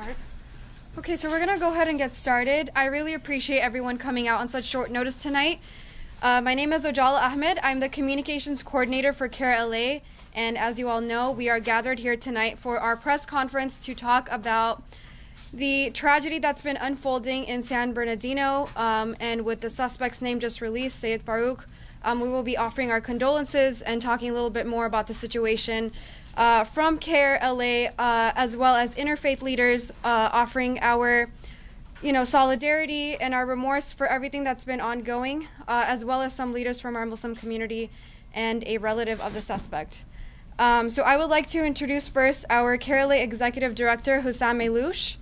start. Okay, so we're going to go ahead and get started. I really appreciate everyone coming out on such short notice tonight. My name is Ojala Ahmed. I'm the Communications Coordinator for CARE LA, and as you all know, we are gathered here tonight for our press conference to talk about the tragedy that's been unfolding in San Bernardino, and with the suspect's name just released, Syed Farook. We will be offering our condolences and talking a little bit more about the situation from CARE LA, as well as interfaith leaders offering our solidarity and our remorse for everything that's been ongoing, as well as some leaders from our Muslim community and a relative of the suspect. So I would like to introduce first our CARE LA Executive Director, Hussam Ayloush.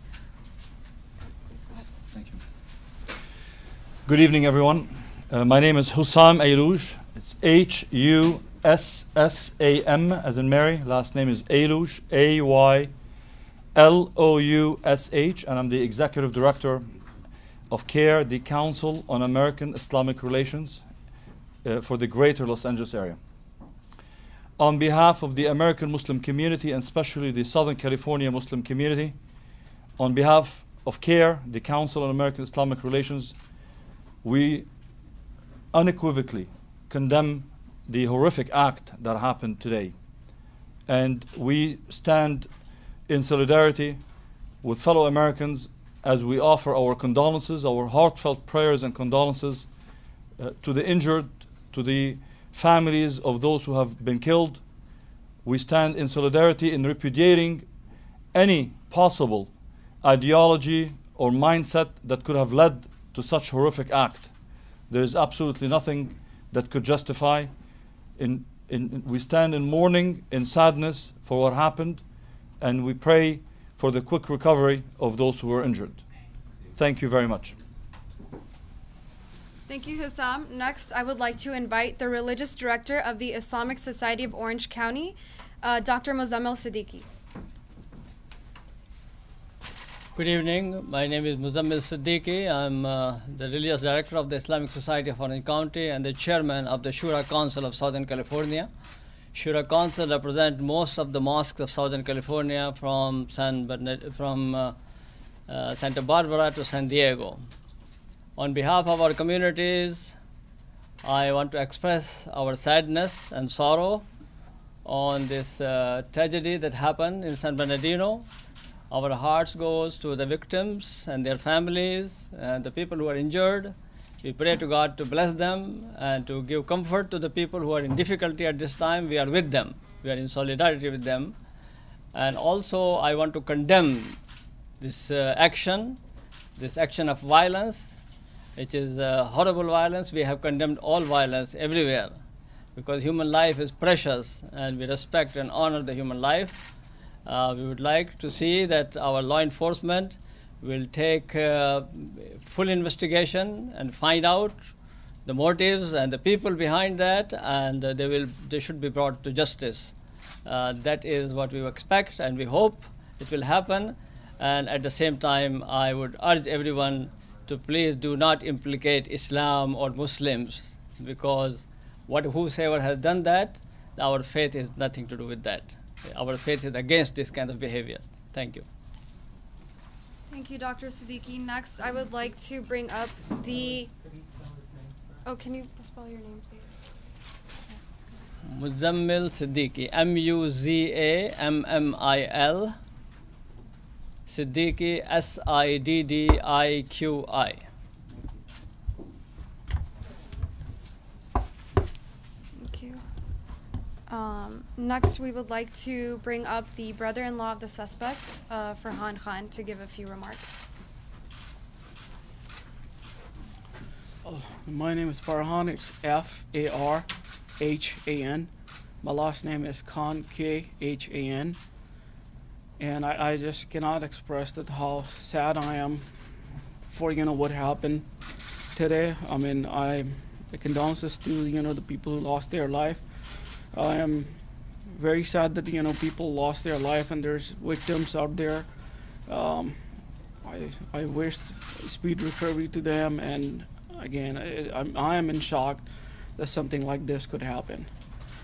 Thank you. Good evening, everyone. My name is Hussam Ayloush. It's Hussam, as in Mary. Last name is Ayloush, Ayloush, and I'm the Executive Director of CARE, the Council on American Islamic Relations for the Greater Los Angeles area. On behalf of the American Muslim community, and especially the Southern California Muslim community, on behalf of CARE, the Council on American Islamic Relations, we unequivocally condemn the horrific act that happened today. And we stand in solidarity with fellow Americans as we offer our condolences, our heartfelt prayers and condolences to the injured, to the families of those who have been killed. We stand in solidarity in repudiating any possible ideology or mindset that could have led to such horrific act. There is absolutely nothing that could justify. We stand in mourning, in sadness for what happened, and we pray for the quick recovery of those who were injured. Thank you very much. Thank you, Hussam. Next, I would like to invite the Religious Director of the Islamic Society of Orange County, Dr. Muzammil Siddiqui. Good evening. My name is Muzammil Siddiqui. I'm the Religious Director of the Islamic Society of Orange County and the Chairman of the Shura Council of Southern California. Shura Council represents most of the mosques of Southern California from Santa Barbara to San Diego. On behalf of our communities, I want to express our sadness and sorrow on this tragedy that happened in San Bernardino. Our hearts goes to the victims and their families and the people who are injured. We pray to God to bless them and to give comfort to the people who are in difficulty at this time. We are with them. We are in solidarity with them. And also, I want to condemn this action of violence, which is horrible violence. We have condemned all violence everywhere because human life is precious and we respect and honor the human life. We would like to see that our law enforcement will take full investigation and find out the motives and the people behind that, and they should be brought to justice. That is what we expect, and we hope it will happen. And at the same time, I would urge everyone to please do not implicate Islam or Muslims, because whosoever has done that, our faith has nothing to do with that. Our faith is against this kind of behavior. Thank you. Thank you, Dr. Siddiqui. Next, I would like to bring up the... Oh, can you spell your name, please? Yes. Muzammil Siddiqui, Muzammil, Siddiqui, Siddiqui. Thank you. Next, we would like to bring up the brother-in-law of the suspect, Farhan Khan, to give a few remarks. My name is Farhan. It's Farhan. My last name is Khan, Khan. And I just cannot express that how sad I am for what happened today. I mean, the condolences to the people who lost their life. I am very sad that people lost their life and there's victims out there. I wish speed recovery to them, and again, I am in shock that something like this could happen.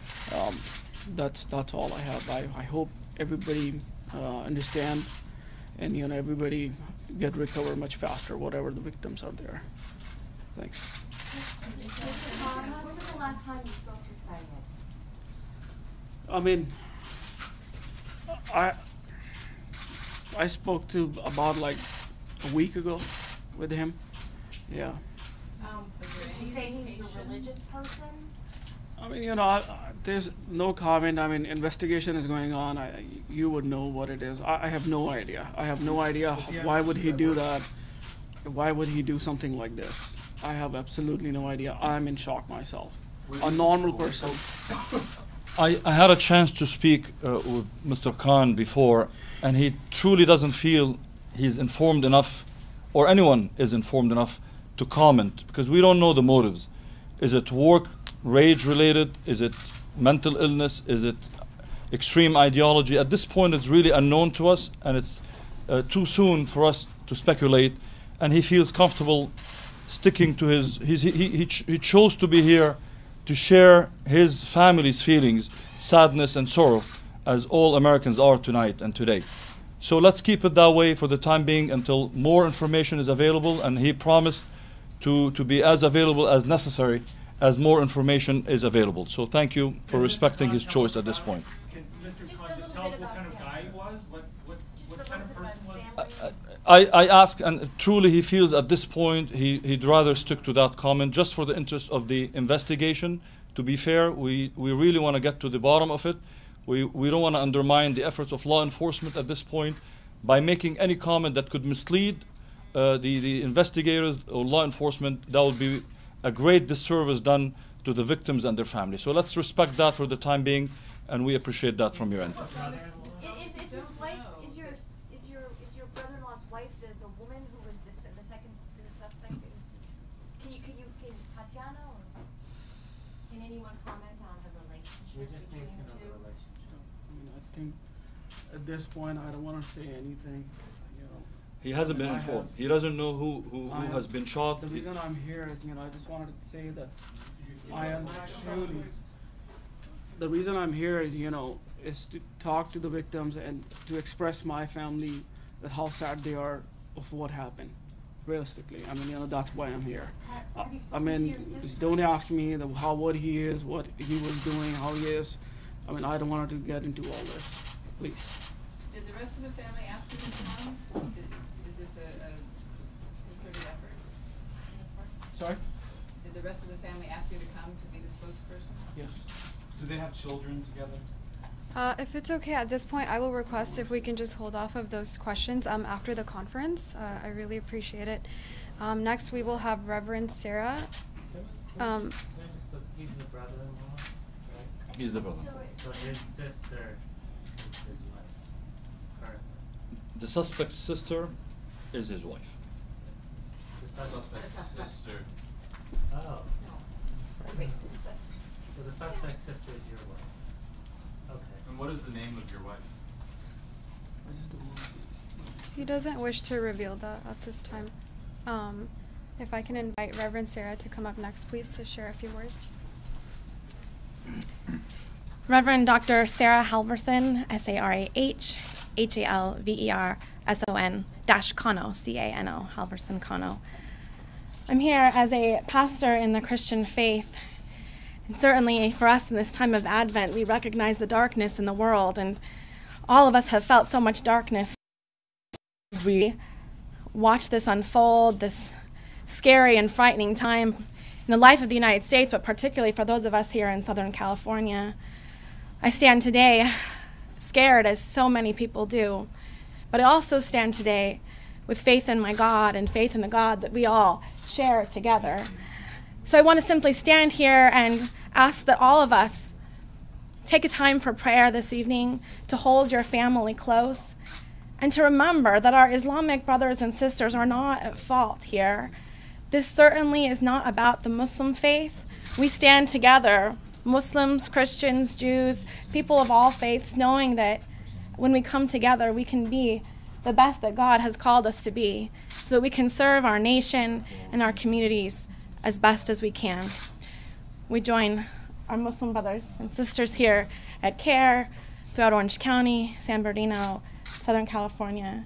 That's all I have. I hope everybody understand and everybody get recover much faster, whatever the victims are there. Thanks. When was the last time you spoke to Syed? I mean, I spoke to about like a week ago with him. Yeah. Did you say he was a religious person? I mean, there's no comment. I mean, investigation is going on. You would know what it is. I have no idea. I have no idea why would he do that. Why would he do something like this? I have absolutely no idea. I'm in shock myself. A normal person. I had a chance to speak with Mr. Khan before, and he truly doesn't feel he's informed enough, or anyone is informed enough to comment, because we don't know the motives. Is it work, rage related? Is it mental illness? Is it extreme ideology? At this point, it's really unknown to us, and it's too soon for us to speculate. And he feels comfortable sticking to he chose to be here to share his family's feelings, sadness and sorrow, as all Americans are tonight and today. So let's keep it that way for the time being until more information is available, and he promised to be as available as necessary as more information is available. So thank you for respecting his choice at this point. Can Mr. Khan just tell us what kind of guy he was? What kind of person was he? I ask, and truly he feels at this point he'd rather stick to that comment just for the interest of the investigation. To be fair, we really want to get to the bottom of it. We don't want to undermine the efforts of law enforcement at this point by making any comment that could mislead the investigators or law enforcement. That would be a great disservice done to the victims and their families. So let's respect that for the time being, and we appreciate that from your end. Is his wife, is your brother-in-law's wife the woman who was the second to the suspect? Can Tatiana or can anyone comment on the relationship between the two? I mean, I think at this point I don't want to say anything. He hasn't been informed. He doesn't know who has been shot. The reason I'm here is, I just wanted to say that I am truly. The reason I'm here is, is to talk to the victims and to express my family that how sad they are of what happened. Realistically, I mean, that's why I'm here. Have you I spoken to mean, your sister? don't ask me what he is, what he was doing, how he is. I mean, I don't want to get into all this. Please. Did the rest of the family ask you to come? Is this a concerted effort? Sorry? Did the rest of the family ask you to come to be the spokesperson? Yes. Do they have children together? If it's okay at this point, I will request if we can just hold off of those questions after the conference. I really appreciate it. Next, we will have Reverend Sarah. So he's the brother-in-law, right? He's the brother. So his sister is his wife, currently. The suspect's sister is his wife. The suspect's sister. Oh. Wait, So the suspect's sister is your wife. Okay. And what is the name of your wife? I just don't want to. He doesn't wish to reveal that at this time. If I can invite Reverend Sarah to come up next, please, to share a few words. Reverend Dr. Sarah Halverson, SarahHalverson, Kano, Cano, Halverson Kano. I'm here as a pastor in the Christian faith. And certainly for us in this time of Advent, we recognize the darkness in the world, and all of us have felt so much darkness as we watch this unfold, this scary and frightening time in the life of the United States, but particularly for those of us here in Southern California. I stand today scared, as so many people do, but I also stand today with faith in my God and faith in the God that we all share together. So I want to simply stand here and ask that all of us take a time for prayer this evening, to hold your family close, and to remember that our Islamic brothers and sisters are not at fault here. This certainly is not about the Muslim faith. We stand together, Muslims, Christians, Jews, people of all faiths, knowing that when we come together, we can be the best that God has called us to be, so that we can serve our nation and our communities as best as we can. We join our Muslim brothers and sisters here at CARE, throughout Orange County, San Bernardino, Southern California,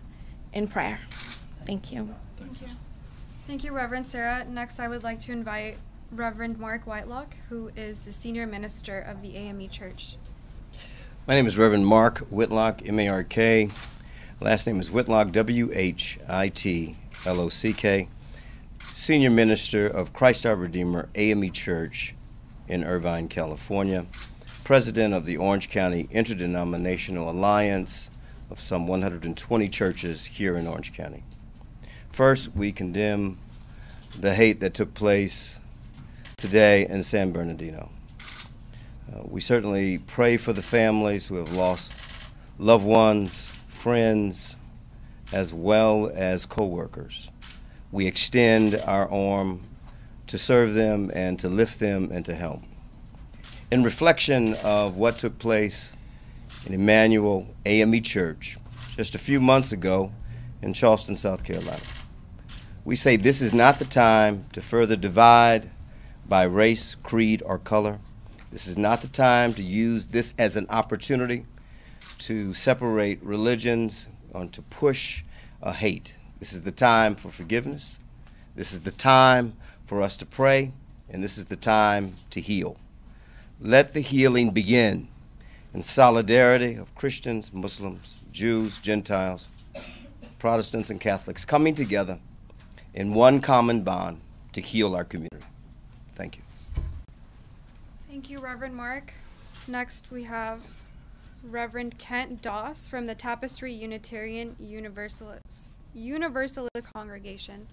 in prayer. Thank you. Thank you. Thank you, Reverend Sarah. Next, I would like to invite Reverend Mark Whitelock, who is the Senior Minister of the AME Church. My name is Reverend Mark Whitlock, M-A-R-K. Last name is Whitlock, W-H-I-T-L-O-C-K. Senior Minister of Christ Our Redeemer AME Church in Irvine, California. President of the Orange County Interdenominational Alliance of some 120 churches here in Orange County. First, we condemn the hate that took place today in San Bernardino. We certainly pray for the families who have lost loved ones, friends, as well as co-workers. We extend our arm to serve them and to lift them and to help. In reflection of what took place in Emmanuel AME Church just a few months ago in Charleston, South Carolina, we say this is not the time to further divide by race, creed, or color. This is not the time to use this as an opportunity to separate religions or to push a hate. This is the time for forgiveness. This is the time for us to pray, and this is the time to heal. Let the healing begin in solidarity of Christians, Muslims, Jews, Gentiles, Protestants, and Catholics coming together in one common bond to heal our community. Thank you. Thank you, Reverend Mark. Next, we have Reverend Kent Doss from the Tapestry Unitarian Universalist Congregation.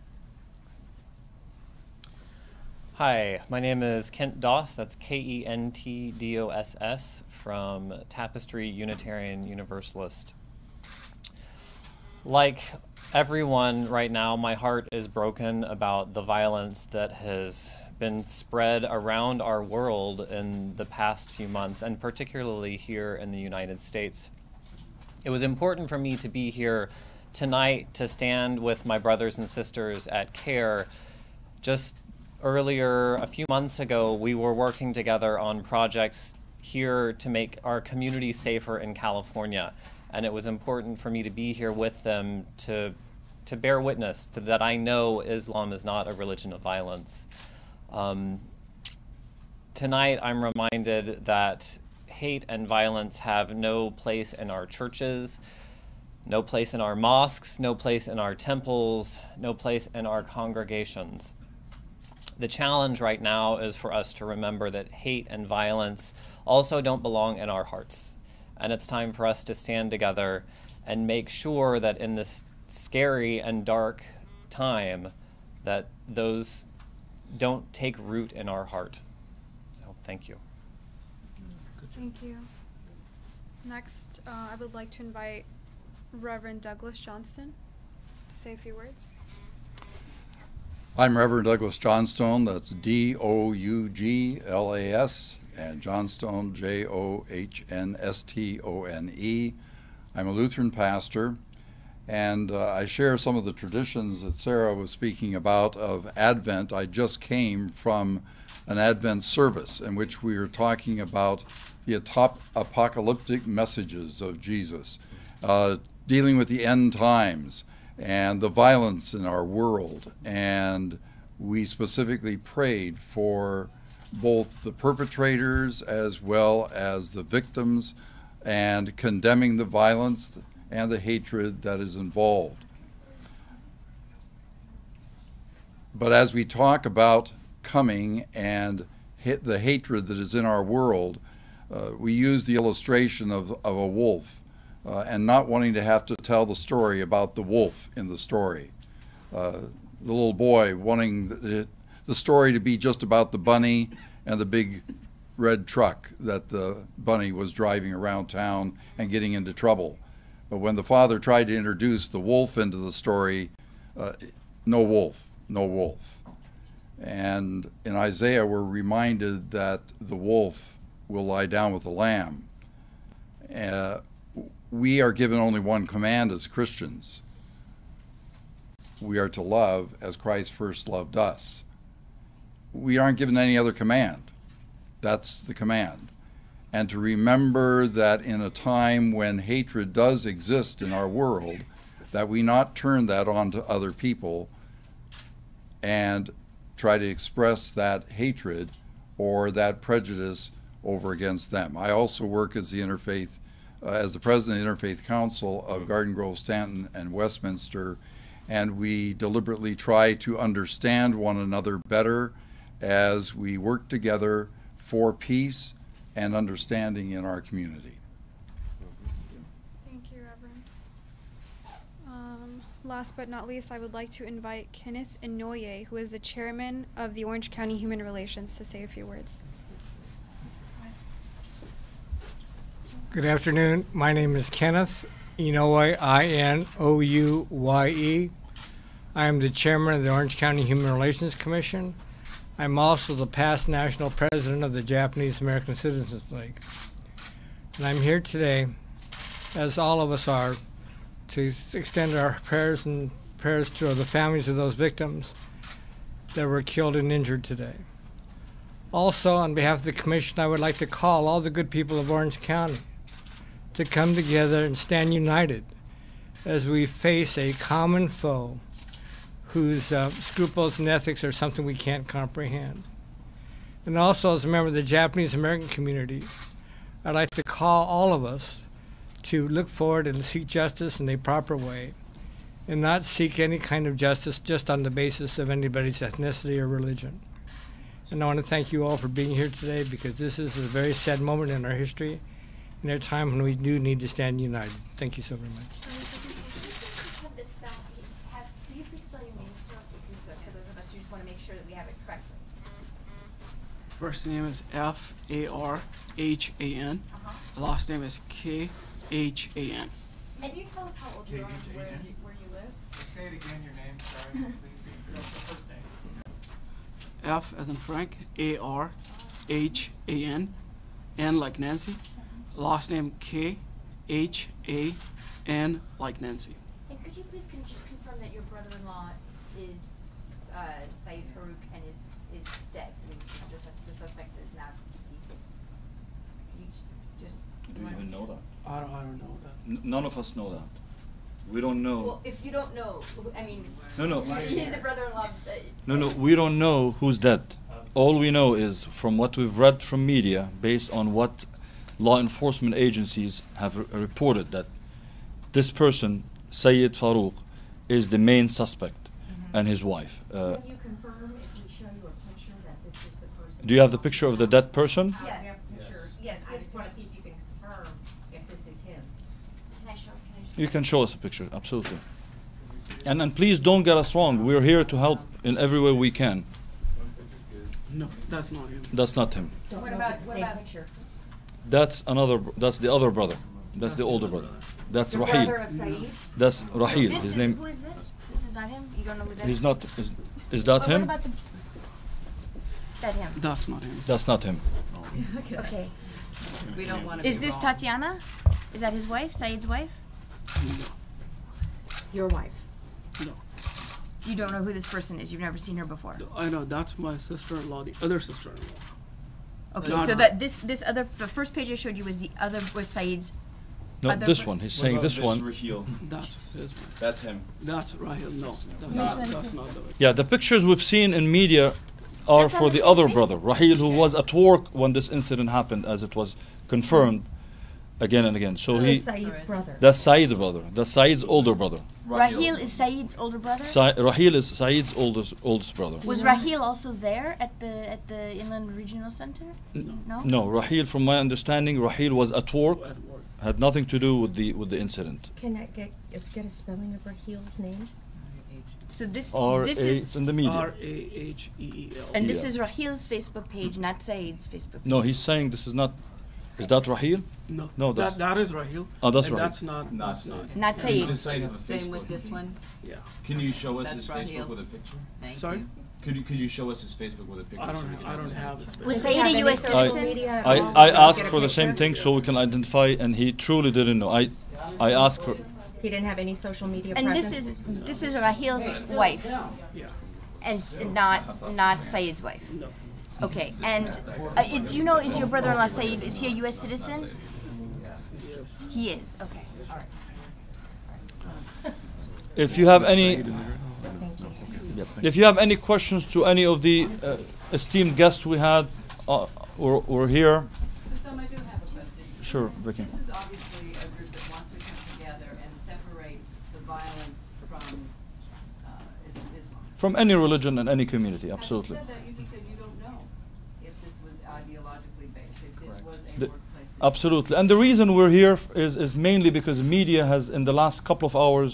Hi, my name is Kent Doss. That's K-E-N-T-D-O-S-S from Tapestry Unitarian Universalist. Like everyone right now, my heart is broken about the violence that has been spread around our world in the past few months, and particularly here in the United States. It was important for me to be here tonight to stand with my brothers and sisters at CARE. Just earlier, a few months ago, we were working together on projects here to make our community safer in California, and it was important for me to be here with them to bear witness to that I know Islam is not a religion of violence. Tonight, I'm reminded that hate and violence have no place in our churches, no place in our mosques, no place in our temples, no place in our congregations. The challenge right now is for us to remember that hate and violence also don't belong in our hearts. And it's time for us to stand together and make sure that in this scary and dark time that those don't take root in our heart. So thank you. Thank you. Next, I would like to invite Reverend Douglas Johnston to say a few words. I'm Reverend Douglas Johnstone. That's D-O-U-G-L-A-S, and Johnstone, J-O-H-N-S-T-O-N-E. I'm a Lutheran pastor, and I share some of the traditions that Sarah was speaking about of Advent. I just came from an Advent service in which we were talking about the apocalyptic messages of Jesus, dealing with the end times and the violence in our world. And we specifically prayed for both the perpetrators as well as the victims, and condemning the violence and the hatred that is involved. But as we talk about coming and the hatred that is in our world, we use the illustration of a wolf, and not wanting to have to tell the story about the wolf in the story. The little boy wanting the story to be just about the bunny and the big red truck that the bunny was driving around town and getting into trouble. But when the father tried to introduce the wolf into the story, no wolf, no wolf. And in Isaiah, we're reminded that the wolf will lie down with the lamb. We are given only one command as Christians. We are to love as Christ first loved us. We aren't given any other command. That's the command. And to remember that in a time when hatred does exist in our world, that we not turn that on to other people and try to express that hatred or that prejudice over against them. I also work as the interfaith, as the president of the Interfaith Council of Garden Grove, Stanton, and Westminster, and we deliberately try to understand one another better as we work together for peace and understanding in our community. Thank you, Reverend. Last but not least, I would like to invite Kenneth Inouye, who is the chairman of the Orange County Human Relations, to say a few words. Good afternoon. My name is Kenneth Inouye, I-N-O-U-Y-E. I am the chairman of the Orange County Human Relations Commission. I'm also the past national president of the Japanese-American Citizens League. And I'm here today, as all of us are, to extend our prayers to the families of those victims that were killed and injured today. Also, on behalf of the Commission, I would like to call all the good people of Orange County to come together and stand united as we face a common foe whose scruples and ethics are something we can't comprehend. And also, as a member of the Japanese-American community, I'd like to call all of us to look forward and seek justice in a proper way and not seek any kind of justice just on the basis of anybody's ethnicity or religion. And I want to thank you all for being here today, because this is a very sad moment in our history and a time when we do need to stand united. Thank you so very much. Have this spelled. Can you please spell your name, sir? Because for those of us who just want to make sure that we have it correctly. First name is Farhan. Last name is Khan. And you tell us how old you are and where you live? Say it again, your name, sorry, please. The first name. F as in Frank, A-R-H-A-N, N like Nancy. Last name K-H-A-N like Nancy. And could you please just confirm that your brother-in-law is Syed Farook and is dead? I mean, the suspect is now deceased. Can you just Do you even know that? I don't know that. None of us know that. We don't know. Well, if you don't know, I mean, No. he's the brother-in-law. No, we don't know who's dead. All we know is from what we've read from media, based on what law enforcement agencies have reported, that this person, Syed Farook, is the main suspect, and his wife. Can you confirm if we show you a picture that this is the person? Do you have the picture of the dead person? Yes. Yes, I just want to see if you can confirm if this is him. Can I show? You can show us a picture, absolutely. And please don't get us wrong. We're here to help in every way we can. No, that's not him. That's not him. What about picture? That's the other brother. That's the older brother. That's The Rahil. brother of Saeed? That's Rahil. His name. Who is this? This is not him? You don't know who that is? He's not. Is that What him? about that him? That's not him. That's not him. Okay. We don't want to Is this Tatiana? Is that his wife? Saeed's wife? No. Your wife? No. You don't know who this person is. You've never seen her before. I know, that's my sister-in-law, the other sister-in-law. Okay, Not so her. that this other, the first page I showed you was Saeed's. No, other this bro- one. He's saying this one. That's his wife. That's him. That's Rahil. No, that's not the Yeah, the pictures we've seen in media are for the other brother, Rahil, who was at work when this incident happened, as it was confirmed again and again. So he. Saeed's brother. That's Saeed's brother. That's Saeed's older brother. Rahil is Saeed's older brother? Rahil is Saeed's oldest brother. Was Rahil also there at the Inland Regional Center? No? No, Rahil, from my understanding, Rahil was at work, had nothing to do with the incident. Can I get a spelling of Rahil's name? So this It's is in the media. R-A-H-E-E-L. and this is Rahil's Facebook page, not Saeed's Facebook page. No, he's saying this is not. Is that Rahil? No, No, that's. that is Rahil. Oh, that's and Rahil. That's not. That's not. Not Saeed. Same with this one? Yeah. Can you show us That's his Rahil. Facebook with a picture? Thank Sorry. you. Could you show us his Facebook with a picture? I don't have his. Was Does he Saeed have a any U.S. social citizen? media? I Get asked a for the same picture? thing so we can identify, and he truly didn't know. I asked for. He didn't have any social media And presence? this is Rahil's wife, Yeah. and not Saeed's wife. No. Okay, and do you know, is your brother-in-law Saeed, is he a U.S. citizen? He is, okay, all right. If you have any, if you have any questions to any of the esteemed guests we had, or here. So I do have a question. Sure, Vicky. This is obviously a group that wants to come together and separate the violence from Islam. From any religion and any community, absolutely. Having said that, you just said you don't know if this was ideologically based, if this was a workplace. Absolutely. And the reason we're here is mainly because the media has, in the last couple of hours,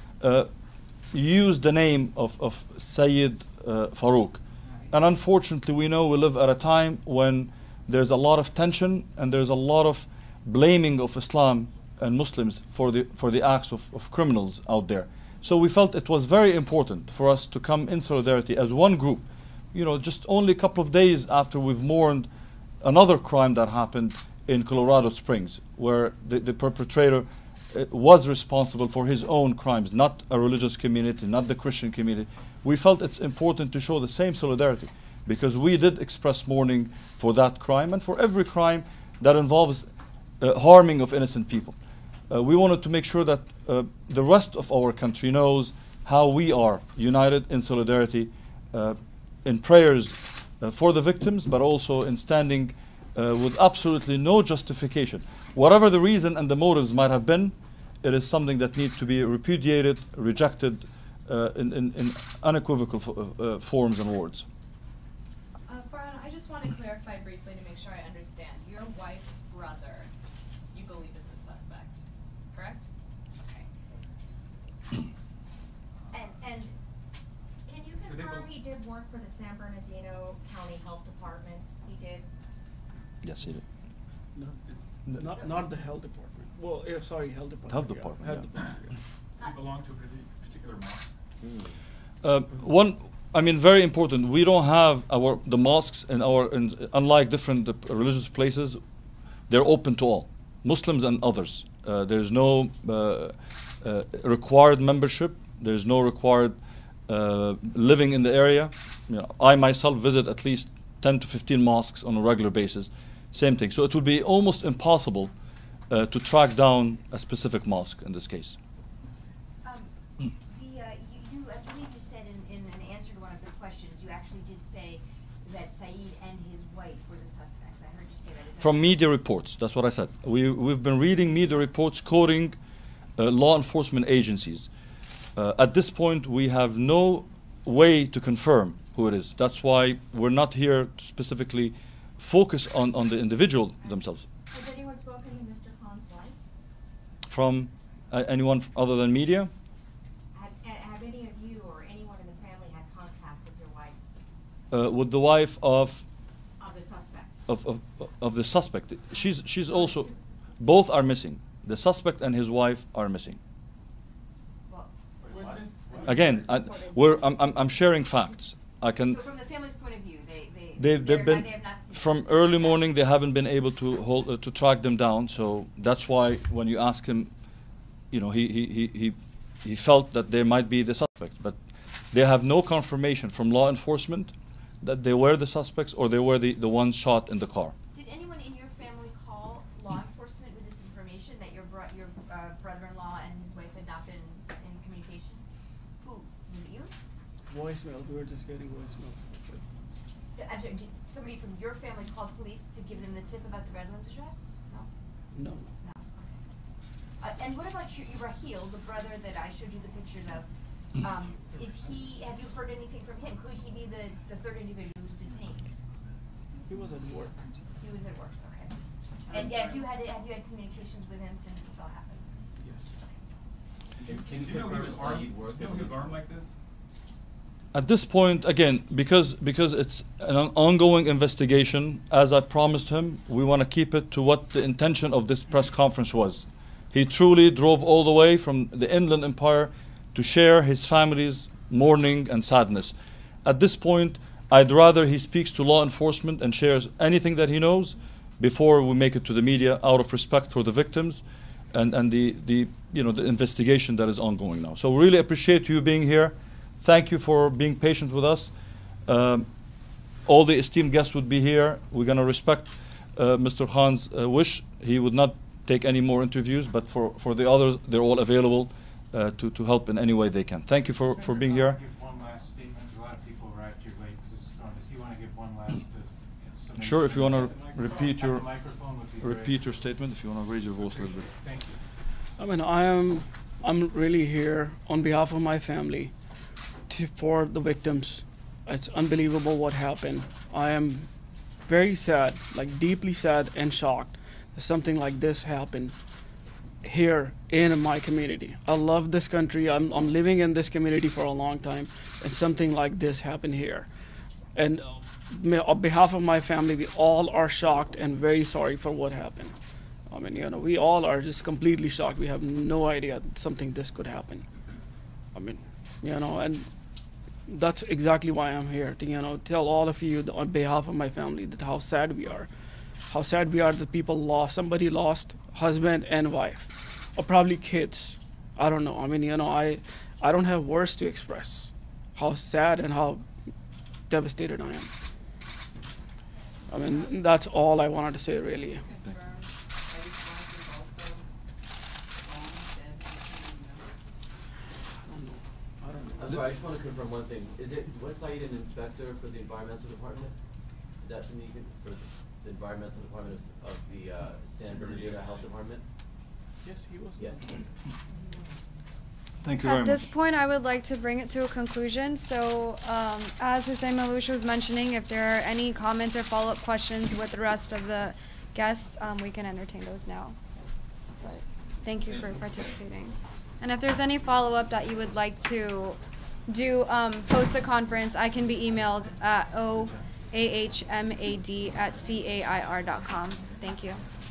used the name of Syed Farook. And unfortunately, we know we live at a time when there's a lot of tension and there's a lot of blaming of Islam and Muslims for the acts of criminals out there. So we felt it was very important for us to come in solidarity as one group. You know, just only a couple of days after we've mourned another crime that happened in Colorado Springs, where the perpetrator was responsible for his own crimes, not a religious community, not the Christian community. We felt it's important to show the same solidarity because we did express mourning for that crime and for every crime that involves harming of innocent people. We wanted to make sure that the rest of our country knows how we are united in solidarity, in prayers for the victims, but also in standing with absolutely no justification. Whatever the reason and the motives might have been, it is something that needs to be repudiated, rejected in unequivocal forms and words. Farhan, I just want to clarify briefly to make sure I understand. Your wife's brother, you believe is the suspect, correct? Okay. And can you confirm he did work for the San Bernardino County Health Department? He did? Yes, he did. Not the health department. Well, sorry, health department. Health department, Health yeah. department, Do you belong to a particular mosque? Very important. We don't have the mosques unlike different religious places. They're open to all, Muslims and others. There's no required membership. There's no required living in the area. You know, I myself visit at least 10 to 15 mosques on a regular basis. Same thing. So it would be almost impossible to track down a specific mosque in this case. I believe you said in an answer to one of the questions, you actually did say that Syed and his wife were the suspects. I heard you say that. From media reports, that's what I said. We've been reading media reports quoting law enforcement agencies. At this point, we have no way to confirm who it is. That's why we're not here to specifically focus on the individual themselves. Has anyone spoken to Mr. Khan's wife? From anyone other than media? Have any of you or anyone in the family had contact with your wife? With the wife of the suspect. Of the suspect. She's also, both are missing. The suspect and his wife are missing. Again, I'm sharing facts. I can. So from the family's point of view, they've been from early morning. They haven't been able to to track them down. So that's why when you ask him, you know, he felt that they might be the suspect, but they have no confirmation from law enforcement that they were the suspects or they were the ones shot in the car. Did anyone in your family call law enforcement with this information that your brother-in-law and his wife had not been in communication? Who? Was it you? Voicemail. We were just getting voicemails. That's it. I'm sorry, did somebody from your family call the police to give them the tip about the Redlands address? No? No. No. And what about Raheel, the brother that I showed you the pictures of? Have you heard anything from him? Could he be the third individual who's detained? He was at work. He was at work, okay. And have you had communications with him since this all happened? Yes. Can you know he was armed like this? At this point, again, because it's an ongoing investigation, as I promised him, we want to keep it to what the intention of this press conference was. He truly drove all the way from the Inland Empire to share his family's mourning and sadness. At this point, I'd rather he speaks to law enforcement and shares anything that he knows before we make it to the media, out of respect for the victims and the investigation that is ongoing now. So really appreciate you being here. Thank you for being patient with us. All the esteemed guests would be here. We're going to respect Mr. Khan's wish. He would not take any more interviews, but for the others, they're all available. to help in any way they can. Thank you for being here. Give one last statement. A lot of people arrived here late because it's strong. Does he want to give one last? Sure. If you want to repeat The microphone would be great. your statement, if you want to raise your voice a little bit. Thank you. I mean, I'm really here on behalf of my family for the victims. It's unbelievable what happened. I am very sad, like deeply sad and shocked that something like this happened here in my community. I love this country. I'm living in this community for a long time, and something like this happened here. And on behalf of my family, we all are shocked and very sorry for what happened. I mean, you know, we all are just completely shocked. We have no idea that something this could happen. I mean, you know, and that's exactly why I'm here, to, you know, tell all of you that on behalf of my family that how sad we are. How sad we are that somebody lost husband and wife, or probably kids. I don't know. I mean, you know, I don't have words to express how sad and how devastated I am. I mean, that's all I wanted to say, really. I'm sorry, I just want to confirm one thing. Was Syed an inspector for the environmental department? Is that something you can, for the environmental department of the San Bernardino Health Department? Yes, he was. Yes. Thank you very At much. this point, I would like to bring it to a conclusion. So, as Hussein Malouche was mentioning, if there are any comments or follow-up questions with the rest of the guests, we can entertain those now. But thank you for participating. And if there's any follow-up that you would like to do post a conference, I can be emailed at oahmad@cair.com. Thank you.